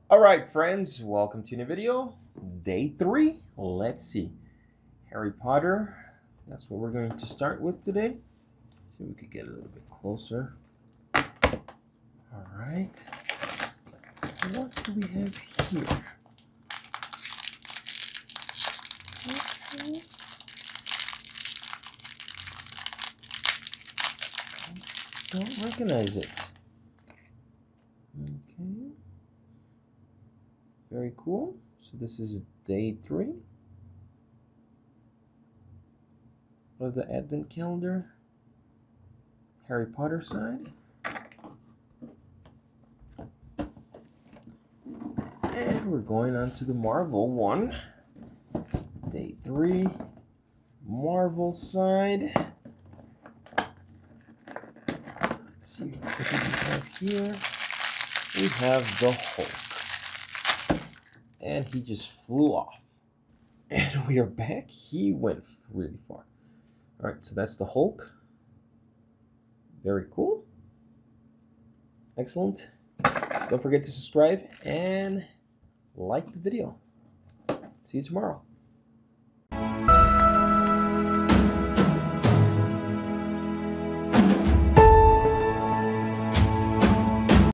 All right, friends, welcome to the video. Day 3. Let's see. Harry Potter. That's what we're going to start with today. See if we could get a little bit closer. All right. What do we have here? Okay. Don't recognize it. Okay. Very cool. So this is day 3 of the Advent calendar. Harry Potter side. And we're going on to the Marvel one. Day 3. Marvel side. Let's see what we have here. We have the Hulk. And he just flew off. And we are back. He went really far. Alright, so that's the Hulk. Very cool. Excellent. Don't forget to subscribe and like the video. See you tomorrow.